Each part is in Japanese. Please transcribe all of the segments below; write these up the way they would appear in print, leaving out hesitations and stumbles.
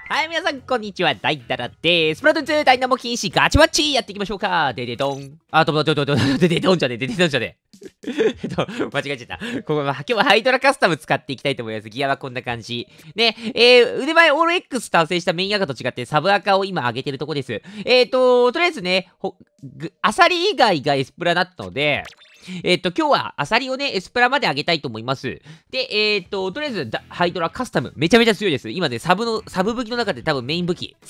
はい、皆さん、こんにちは。ダイダラでーす。スプラトゥーン2ダイナモ禁止ガチマッチやっていきましょうか。デデドン。あ、デデドンじゃねえ、デデドンじゃねえ。間違えちゃった。今日はハイドラカスタム使っていきたいと思います。ギアはこんな感じ。ね、腕前オール X 達成したメイン赤と違ってサブ赤を今上げてるとこです。とりあえずね、アサリ以外がエスプラだったので、今日はアサリをね、エスプラまで上げたいと思います。で、とりあえず、ハイドラカスタム、めちゃめちゃ強いです。今ね、サブ武器の中で多分メイン武器。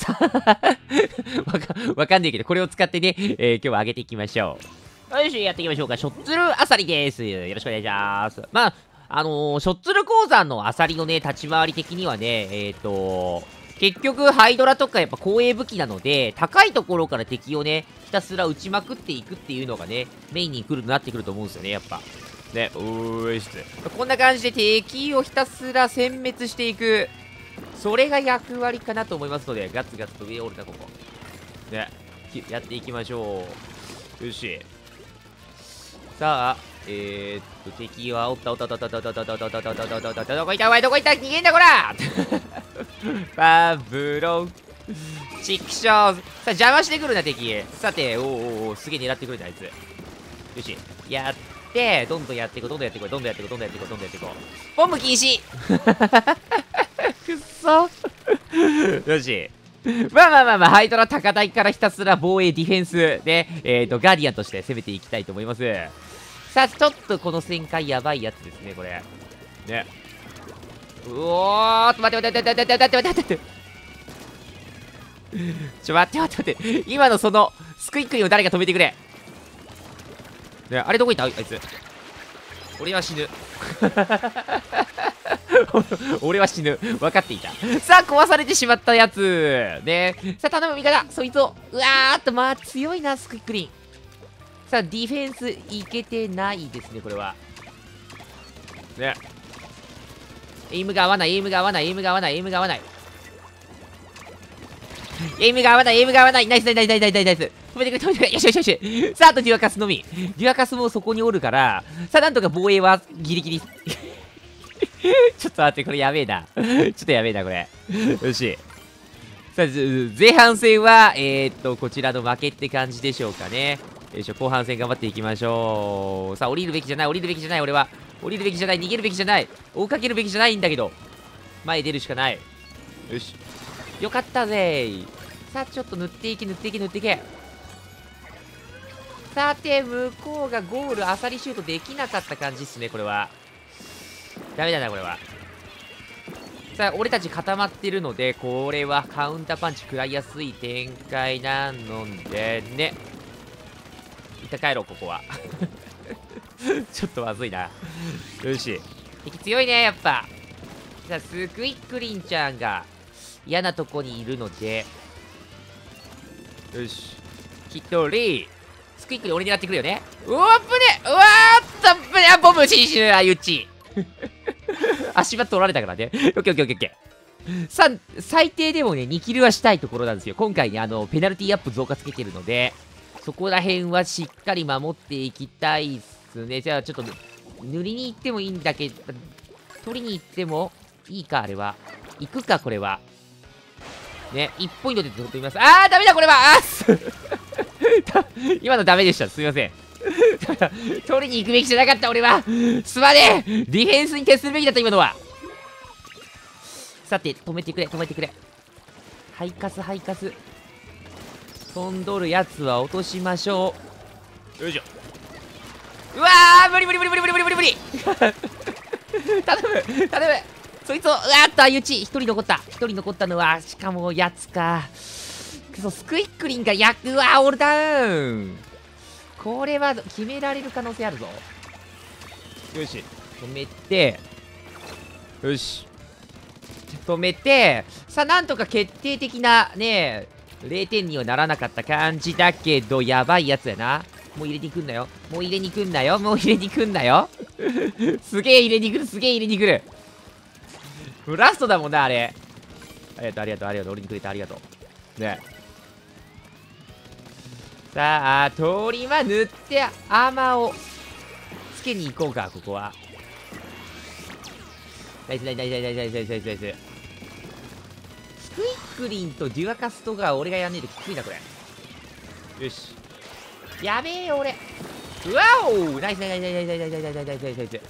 わかんないけど、これを使ってね、今日は上げていきましょう。よし、やっていきましょうか。ショッツルアサリです。よろしくお願いします。まあ、ショッツル鉱山のアサリのね、立ち回り的にはね、結局、ハイドラとかやっぱ光栄武器なので、高いところから敵をね、ひたすら撃ちまくっていくっていうのがね、メインになってくると思うんですよね、やっぱ。ね、こんな感じで敵をひたすら殲滅していく。それが役割かなと思いますので、ガツガツと上折るな、ここ。ね、やっていきましょう。よし。さあ、敵は、おった、どこ行ったお前、どこ行った逃げんだ、こらバブロン。チクショー。さあ、邪魔してくるな、敵。さて、おすげえ狙ってくるな、あいつ。よし。やって、どんどんやっていこう、どんどんやっていこう。ボム禁止くっそよし。まあ、ハイドラ高台からひたすら防衛ディフェンスで、ガーディアンとして攻めていきたいと思います。さあ、ちょっとこの旋回やばいやつですね、これ。ね。うおーっと、待って。待って。今のその、スクイックリンを誰か止めてくれ。ね、あれどこ行ったあいつ。俺は死ぬ。俺は死ぬ。分かっていた。さあ、壊されてしまったやつ。ね。さあ、頼む味方。そいつを。うわーっと、まあ、強いな、スクイックリン。さあ、ディフェンスいけてないですね、これは。ね。エイムが合わない。ナイス。エイムが合わない。止めてくれ。よし。さあ、あとデュアカスのみ。デュアカスもそこにおるから、さあ、なんとか防衛はギリギリ。ちょっと待って、これやべえな。これ。よし。さあ、前半戦は、こちらの負けって感じでしょうかね。よいしょ、後半戦頑張っていきましょう。さあ、降りるべきじゃない、俺は。降りるべきじゃない、逃げるべきじゃない。追いかけるべきじゃないんだけど。前出るしかない。よし。よかったぜー。さあ、ちょっと塗っていけ。さて、向こうがゴール、アサリシュートできなかった感じっすね、これは。ダメだな、これは。さあ、俺たち固まってるので、これはカウンターパンチ食らいやすい展開なのでね。一旦帰ろう、ここは。ちょっとまずいな。よし。敵強いね、やっぱ。さあ、スクイックリンちゃんが嫌なとこにいるので。よし。一人。スクイックリン俺狙ってくるよね。うわっぶねうわーっとぶねボム死ぬあゆっち。足場取られたからね。オッケー。さあ、最低でもね、2キルはしたいところなんですよ。今回ね、ペナルティアップ増加つけてるので、そこら辺はしっかり守っていきたいっすね。じゃあ、ちょっと、塗りに行ってもいいんだけど、取りに行ってもいいか、あれは。行くか、これは。ね、1ポイントで取ってみます。ダメだ、これは今のダメでした。すみません。取りに行くべきじゃなかった、俺は。すまねえ。ディフェンスに徹するべきだった、今のは。さて、止めてくれ。ハイカス。飛んどるやつは落としましょう。よいしょ。うわー、無理。頼む。そいつを、うわーっと、あゆち、一人残ったのは、しかも、やつか。くそ、スクイックリンが、うわー、オールダウン。これは、決められる可能性あるぞ。よし。止めて、よし。止めて、さあ、なんとか決定的な、ね、0点にはならなかった感じだけど、やばいやつやな。もう入れに来んなよ。すげえ入れに来る。ラストだもんな、あれ。ありがとう。俺にくれてありがとう。ね。さあ、鳥は塗ってアーマーをつけに行こうか、ここは。ナイス。スクイックリンとデュアカストが俺がやんねえときついな、これ。よし。やべえよ、俺。うわおナイスナイスナイスナイスナイスナイスナイスナイスナイスナイスナイス。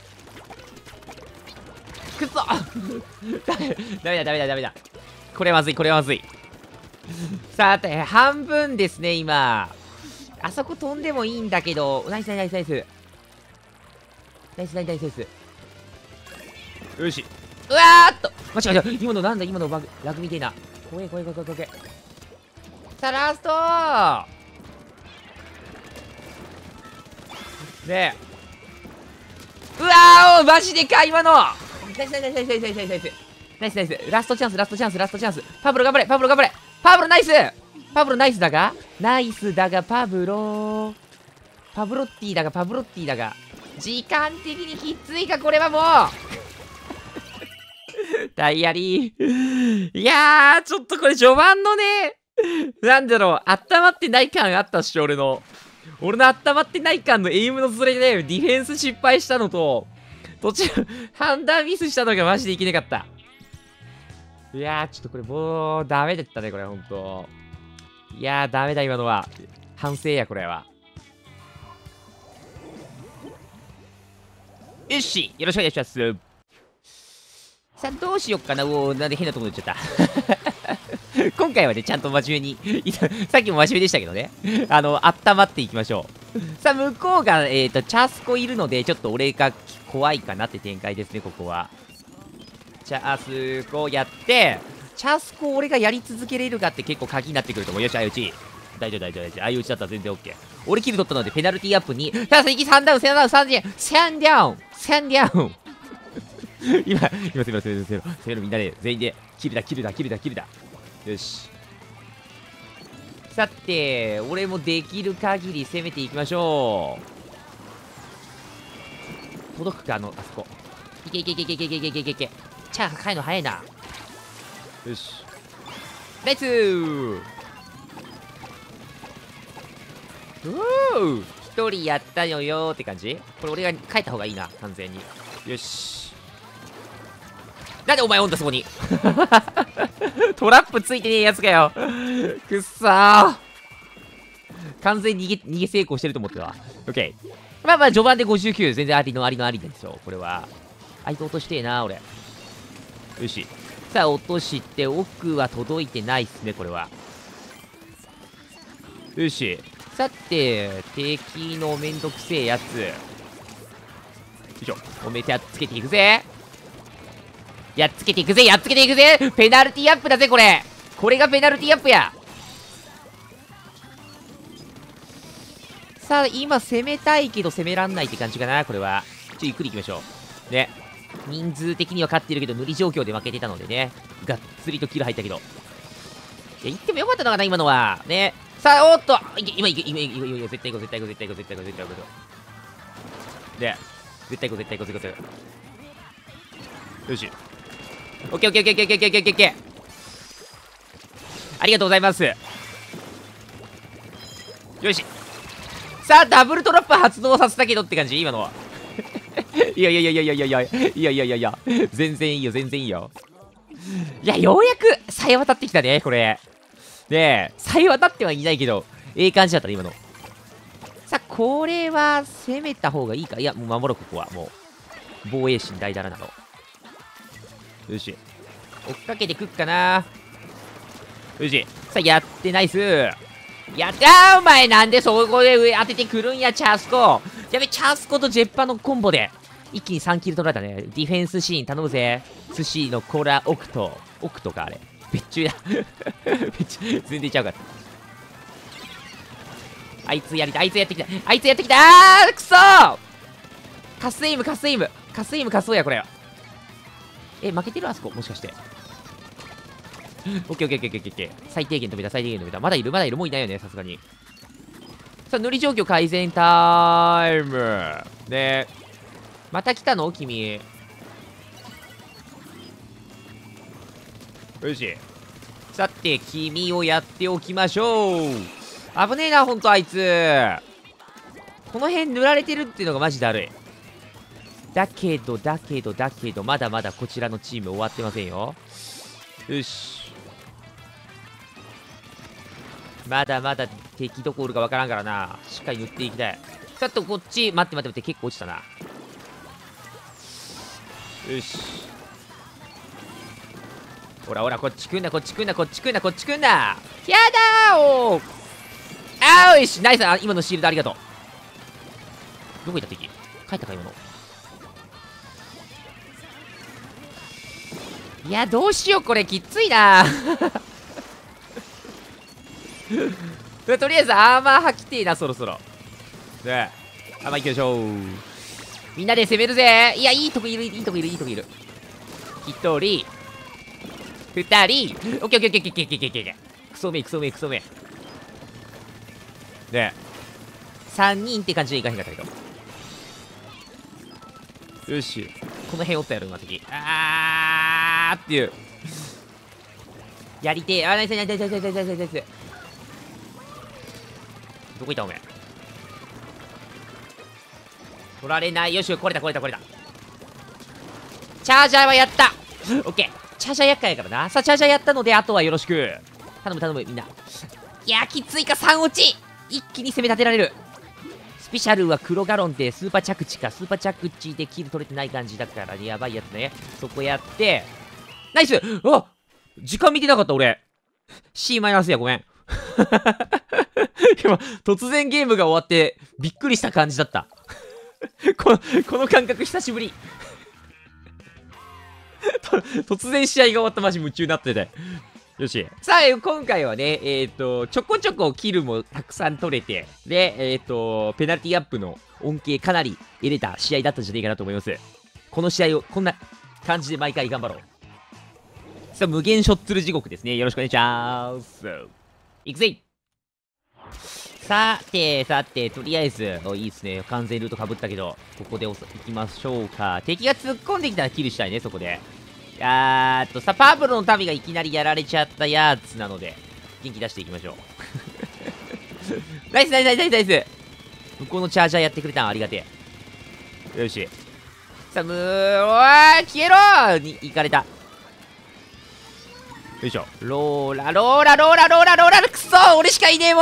くっそダメだダメだダメだ。これまずい、これまずい。さて、半分ですね、今。あそこ飛んでもいいんだけど、ナイスナイスナイスナイス。ナイスナイスナイスナイス。よし。うわーっと待ち待ち、今のなんだ、今のバグ、ラグみてえな。怖え怖え怖え怖え怖え。さあ、ラストねえ。うわーおマジでか今のナイスナイスナイスナイスナイスナイスナイスナイスナイスナイス。ラストチャンスラストチャンスラストチャンス。パブロ頑張れパブロ頑張れパブロナイスパブロナイスだがナイスだがパブロパブロッティだがパブロッティだが時間的にきついかこれはもうダイアリーいやーちょっとこれ序盤のねなんだろう温まってない感あったっしょ俺の温まってない感のエイムのズレでディフェンス失敗したのと途中判断ミスしたのがマジでいけなかった。いやーちょっとこれもうダメだったねこれほんと。いやーダメだ今のは反省やこれは。よしよろしくお願いします。さあどうしよっかな。おーなんで変なところで言っちゃった今回はねちゃんと真面目にさっきも真面目でしたけどね温まっていきましょう。さあ向こうがチャスコいるのでちょっと俺が怖いかなって展開ですねここは。チャスコやってチャスコ俺がやり続けれるかって結構鍵になってくると思う。よし相打ち大丈夫大丈夫大丈夫。相打ちだったら全然 OK。 俺キル取ったのでペナルティアップにさあ次3ダウン3ダウン3ダウン3ダウン今攻めろみんなで全員でキルだキルだキルだキルだ。よしさて俺もできる限り攻めていきましょう。届くかあそこいけいけいけいけいけいけいけいけいけいけ。チャーかいの早いな。よしナイスー一人やったよよーって感じ。これ俺が帰った方がいいな完全に。よしなんでお前おんだそこにトラップついてねえやつかよくっさー完全に逃げ成功してると思ってたわ。オッケーまあまあ序盤で59全然ありですよこれは。相手落としてえな俺。よしさあ落として奥は届いてないっすねこれは。よしさて敵のめんどくせえやつよいしょおめえやっつけていくぜやっつけていくぜやっつけていくぜ。ペナルティアップだぜこれ。これがペナルティアップや。さあ今攻めたいけど攻めらんないって感じかなこれは。ゆっくりいきましょうね。人数的には勝ってるけど無理状況で負けてたのでねがっつりとキル入ったけどいや言ってもよかったのかな今のはね。さあおっと今絶対行こう絶対行こう絶対行こう絶対行こう絶対行こうで絶対行こう絶対行こう絶対行こう。よしオッケーオッケーオッケーオッケーオッケーオッケーオッケーオッケーありがとうございます。よしさあダブルトラップ発動させたけどって感じ今のはいやいやいやいやいやいやいやいやいやいやいや全然いいよ全然いいよ。いやようやくさえ渡ってきたねこれねえさえ渡ってはいないけどええ感じだったね今の。さあこれは攻めた方がいいか。いやもう守ろうここはもう防衛心大だらなの。よし追っかけてくっかな。よしさあやってナイスやったー。お前なんでそこで上当ててくるんやチャスコ。やべチャスコとジェッパのコンボで一気に3キル取られたね。ディフェンスシーン頼むぜ。寿司のコラオクトかあれ別注だ全然いっちゃうから。あいつやってきたあーくそーカスイムカスオやこれ。負けてるあそこもしかしてオッケーオッケーオッケーオッケーオッケー最低限止めたまだいるもういないよねさすがに。さあ塗り状況改善タイムね。また来たの君。よしさて君をやっておきましょう。危ねえなほんとあいつ。この辺塗られてるっていうのがマジだるい。だけどまだまだこちらのチーム終わってませんよ。よしまだまだ敵どこおるかわからんからな。しっかり塗っていきたい。ちょっとこっち、待って待って待って、結構落ちたな。よし。ほらほら、こっち来んな、こっち来んな、こっち来んな、こっち来んな。やだーおー。あーよし、ナイス。今のシールドありがとう。どこ行った敵？帰ったか、今の。いや、どうしよう、これ、きついなとりあえず、アーマー履きてえな、そろそろ。ねえ。アーマー行きましょう。みんなで攻めるぜ。いや、いいとこいる、いいとこいる、いいとこいる。一人、二人、オッケーオッケーオッケーオッケーオッケーオッケー。クソめ、クソめ、クソめ。ねえ。3人って感じでいかへんかったけど。よし。この辺おったやろ、今敵。あーっていう。やりてえ。あー、ナイスナイスナイスナイスナイスナイスナイス。どこ行ったおめえ。取られない。よし、これだこれだこれだ。チャージャーはやった。オッケー。チャージャー厄介やからな。さあ、チャージャーやったので、あとはよろしく。頼む頼む、みんな。いや、きついか、3落ち。一気に攻め立てられる。スペシャルは黒ガロンってスーパー着地か。スーパー着地でキル取れてない感じだからね。やばいやつね。そこやって。ナイス。あ、時間見てなかった、俺。C マイナスや、ごめん。今、突然ゲームが終わって、びっくりした感じだった。この感覚久しぶり。突然試合が終わったマジ夢中になってて。よし。さあ、今回はね、ちょこちょこキルもたくさん取れて、で、ペナルティアップの恩恵かなり得れた試合だったんじゃねえかなと思います。この試合をこんな感じで毎回頑張ろう。さあ、無限ショッツル地獄ですね。よろしくお願いします。いくぜ。さて、さて、とりあえず、いいっすね。完全ルートかぶったけど、ここで行きましょうか。敵が突っ込んできたらキルしたいね、そこで。さ、パブロの民がいきなりやられちゃったやつなので、元気出していきましょう。ナイスナイスナイスナイスナイス。向こうのチャージャーやってくれたんありがてえ。よし。さあ、おー、消えろーに、行かれた。よいしょ。ローラ、ローラ、ローラ、ローラ、ローラ、くそー俺しかいねえも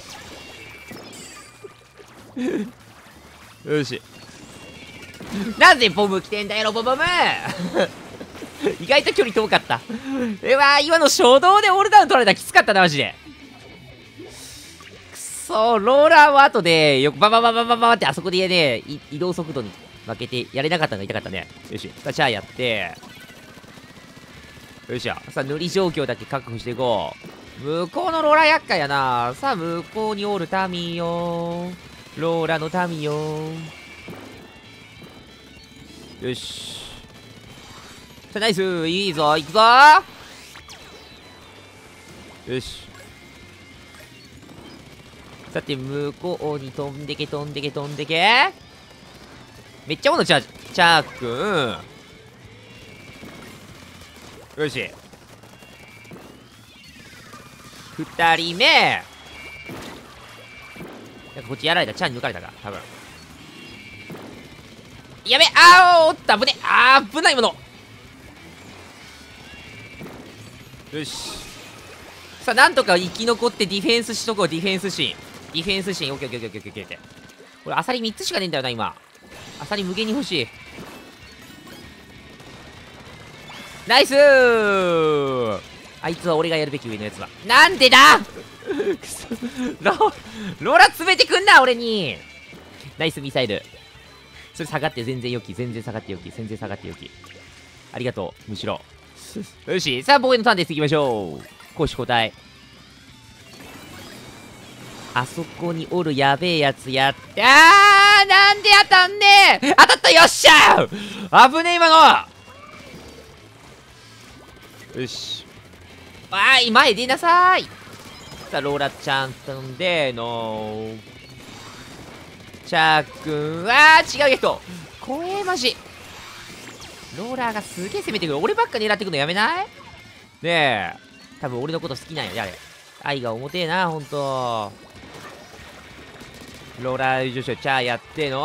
んよし。なんでボム来てんだよ、ロボボム意外と距離遠かった。今の初動でオールダウン取られたらきつかったな、マジで。くそー、ローラーは後で、ババババババってあそこでね、移動速度に負けてやれなかったのが痛かったね。よし。さあ、チャーやって、よいしょ。さあ、塗り状況だけ確保していこう。向こうのローラー厄介やな。さあ、向こうにおる民よ。ローラの民よ。よし。さあ、ナイス。いいぞ。行くぞ。よし。さて、向こうに飛んでけ、飛んでけ、飛んでけ。めっちゃおんの、チャーくん。よし。2人目。なんかこっちやられた。チャンに抜かれたか。多分。やべ。おった。危ね。危ないもの。よし。さあ、なんとか生き残ってディフェンスしとこう。ディフェンスシーン。ディフェンスシーン。オッケーオッケーオッケーオッケーオッケー。これ、アサリ3つしかねえんだよな、今。アサリ無限に欲しい。ナイスー。あいつは俺がやるべき上のやつだ。なんでだくそローラ詰めてくんな、俺に。ナイスミサイル。それ下がって全然良き。全然下がって良き。全然下がって良き。ありがとう。むしろ。よし。さあ、防衛のターンです。いきましょう。攻守交代。あそこにおるやべえやつやって。なんで当たんねえ。当たった。よっしゃー。危ねえ、今の。よし。前出なさーい。さあ、ローラちゃん飛んでのチャーくん。違う人。怖え、マジ。ローラーがすげえ攻めてくる。俺ばっか狙ってくるのやめない？ねえ。多分俺のこと好きなんやで、あれ。愛が重てえな、ほんと。ローラー女子チャーやっての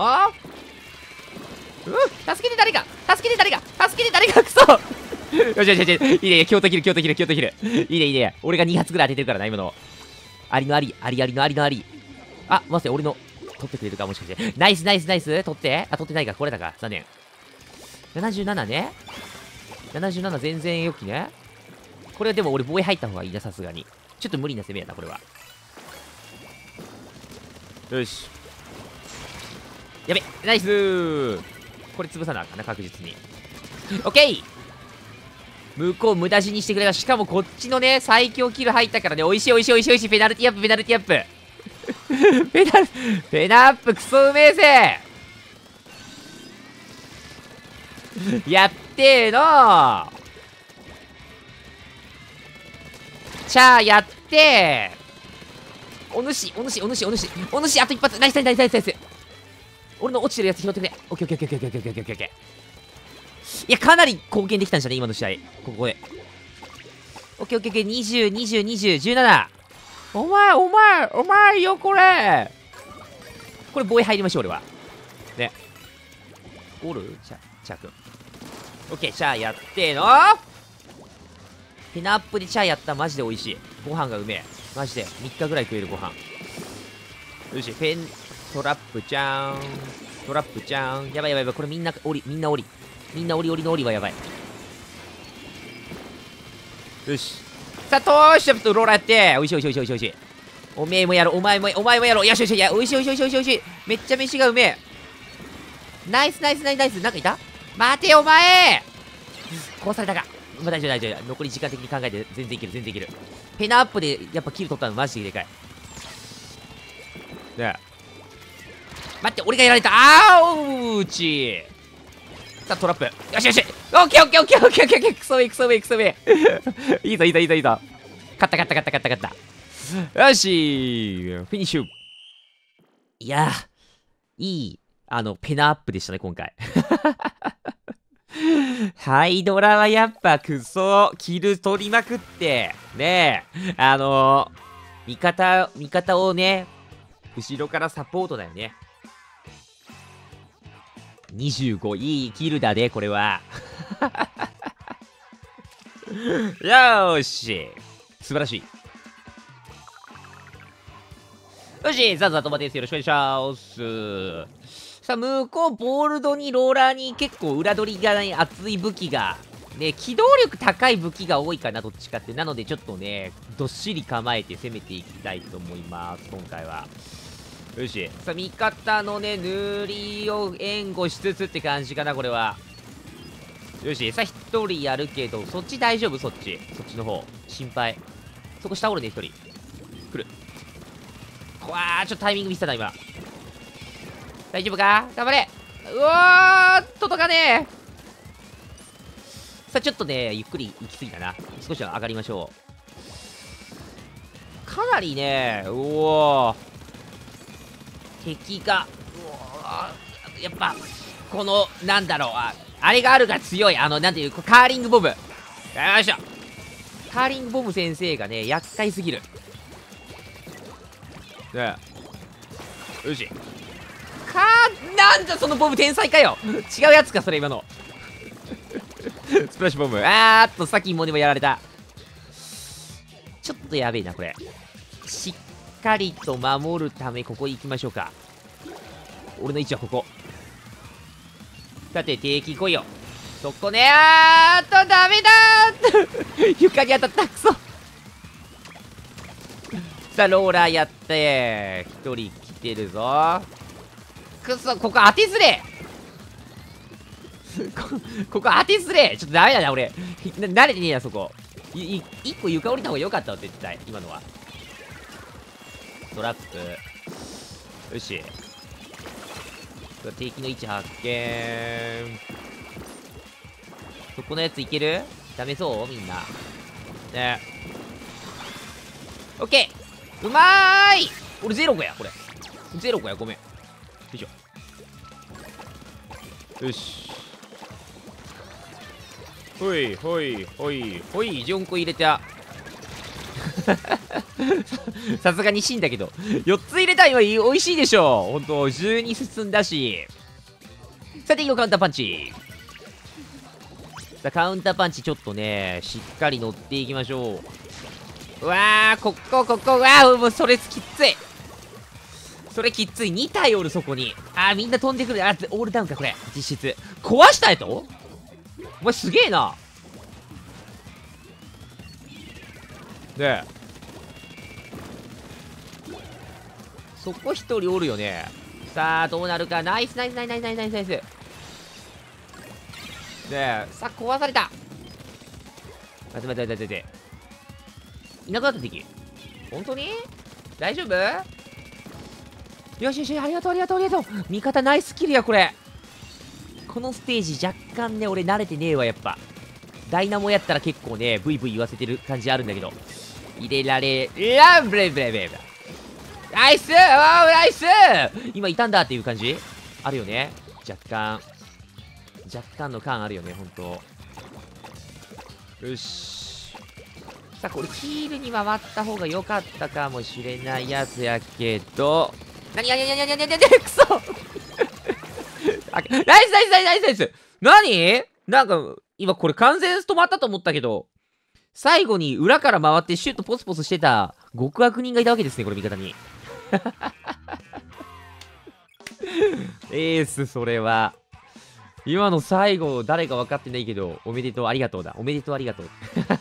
助けて誰か助けて誰か助けて誰かクソよしよしよし。いいね。京都切る京都切る京都切る。いいねいいね。俺が2発ぐらい当ててるからな、今の。 ありのあり、ありありのありのあり。あ、待って、俺の、取ってくれるかもしかして。ナイスナイスナイス取って。あ、取ってないか。これだか。残念。77ね。77全然良きね。これはでも俺防衛入った方がいいな、さすがに。ちょっと無理な攻めやな、これは。よし。やべ、ナイスー。これ潰さなあかんな、確実に。オッケー。向こう無駄死にしてくれた。しかもこっちのね、最強キル入ったからね、おいしいおいしいおいしいおいしい。ペナルティアップ、ペナルティアップ。ペナアップクソうめえぜ。やってーのチャーやってー。お主、お主、お主、お主、お主、あと一発。ナイスナイスナイスナイス。俺の落ちてるやつ拾ってくれ。オッケーオッケーオッケーオッケーオッケーオッケーオッケー。いや、かなり貢献できたんじゃね今の試合。ここで。オッケーオッケーオッケー。20、20、20、17。お前よ、これ。これ防衛入りましょう、俺は。ね。おるチャー君。オッケー、チャーやってーのペナアップでチャーやったらマジで美味しい。ご飯がうめえ。マジで。3日ぐらい食えるご飯。よし、トラップちゃん。トラップちゃん。やばいやばいやばい。これみんな降り。みんな降りの降りはやばい。よし。さあ、トーシャプとローラーやって。おいしいおいしいおいしいおいしいおいしい。おめえもやろ。お前もやろ。よしよしよし。いや、おいしいおいしいおいしいおいしいおいしい。めっちゃ飯がうめえ。ナイスナイスナイスナイス。なんかいた？待てよ、お前。殺されたか。まあ、大丈夫大丈夫。残り時間的に考えて全然いける全然いける。ペナアップでやっぱキル取ったのマジででかい。ねえ。待って、俺がやられた。うち。さあ、トラップ。よしよし。オッケーオッケーオッケーオッケーオッケーオッケー。クソめクソめクソめ。いいぞいいぞいいぞいいぞ。勝った勝った勝った勝った勝った。よし。フィニッシュ。いやー、いい、ペナアップでしたね、今回。ハイドラはやっぱクソ、キル取りまくって、ねえ、味方をね、後ろからサポートだよね。25、いいキルだね、これは。よーし。素晴らしい。よし、ザザトマです。よろしくお願いします。さあ、向こう、ボールドにローラーに結構裏取りがね、熱い武器が、ね、機動力高い武器が多いかな、どっちかって。なので、ちょっとね、どっしり構えて攻めていきたいと思います、今回は。よし。さあ、味方のね、塗りを援護しつつって感じかな、これは。よし。さあ、1人やるけど、そっち大丈夫？そっちの方。心配。そこ下おるね、1人。来る。わー、ちょっとタイミングミスったな、今。大丈夫か？頑張れ。うわー、届かねえ。さあ、ちょっとね、ゆっくり行き過ぎたな。少しは上がりましょう。かなりね、うおー。敵が、やっぱ、この、なんだろう、あれがあるが強い。なんていう、カーリングボム。よいしょ。カーリングボム先生がね、厄介すぎる。ねえ。よし。なんだそのボム天才かよ。違うやつか、それ今の。スプラッシュボム。さっきもでもやられた。ちょっとやべえな、これ。しっかりと守るため、ここ行きましょうか。俺の位置はここ。さて、敵来いよ。そこね。ダメだー床に当たった。クソ。さあ、ローラーやって、一人来てるぞ。くそ、ここ当てずれここ当てずれちょっとダメだな、俺。慣れてねえな、そこ。一個床降りた方が良かったわ、絶対。今のは。トラップ。よし。敵の位置発見。そこのやついける？ダメそうみんな。ね。オッケー！うまーい！俺ゼロ個や、これ。ゼロ個や、ごめん。よいしょ。よし。ほいほいほいほい、4個入れた。さすがに死んだけど4つ入れたいは美味しいでしょ。ほんと12進んだし。さて、いいよ、カウンターパンチ。さあ、カウンターパンチちょっとね、しっかり乗っていきましょう。 うわー、ここ、うわー、もうそれきつい。それきっつい。2体おる、そこに。あー、みんな飛んでくる。あ、オールダウンか、これ。実質。壊したやとお前すげえな。ねえ。そこ一人おるよね。さあ、どうなるか。ナイス。ねえ。さあ、壊された。待て。いなくなった敵。本当に大丈夫？よし、ありがとう。味方ナイスキルや、これ。このステージ若干ね、俺慣れてねえわ、やっぱ。ダイナモやったら結構ね、ブイ言わせてる感じあるんだけど。入れられ、ブレイナイスナイス今いたんだっていう感じあるよね。若干の感あるよね、ほんと。よし。さあ、これヒールに回った方が良かったかもしれないやつやけど、くそナイスなんか、今これ完全止まったと思ったけど、最後に裏から回ってシュッとポスポスしてた極悪人がいたわけですね、これ味方に。エース、それは。今の最後、誰か分かってないけど、おめでとう、ありがとうだ。おめでとう、ありがとう。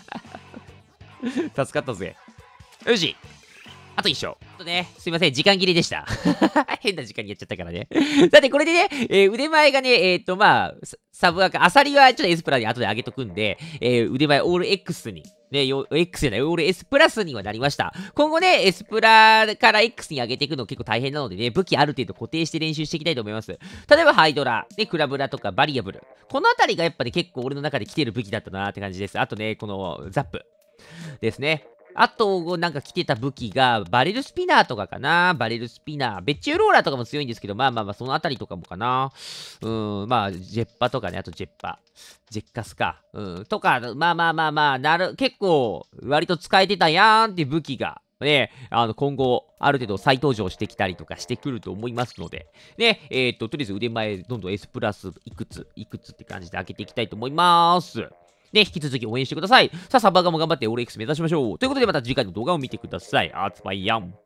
助かったぜ。よし。あと一勝。すいません、時間切れでした。変な時間にやっちゃったからね。さて、これでね、腕前がね、サブアカ、アサリはちょっと S プラに後で上げとくんで、腕前オール X に、ね、X じゃない、オール S プラスにはなりました。今後ね、S プラから X に上げていくの結構大変なのでね、武器ある程度固定して練習していきたいと思います。例えば、ハイドラ、ね、クラブラとかバリアブル。このあたりがやっぱり結構俺の中で来てる武器だったなーって感じです。あとね、このザップですね。あと、なんか来てた武器が、バレルスピナーとかかな。バレルスピナー。ベッチューローラーとかも強いんですけど、そのあたりとかもかな。ジェッパとかね、あとジェッパ。ジェッカスか。とか、結構、割と使えてたやんっていう武器が、ね、今後、ある程度再登場してきたりとかしてくると思いますので、ね、とりあえず腕前、どんどん S プラスいくつって感じで開けていきたいと思います。ね、引き続き応援してください。さあ、サバガも頑張ってオール X 目指しましょう。ということで、また次回の動画を見てください。あつまいやん。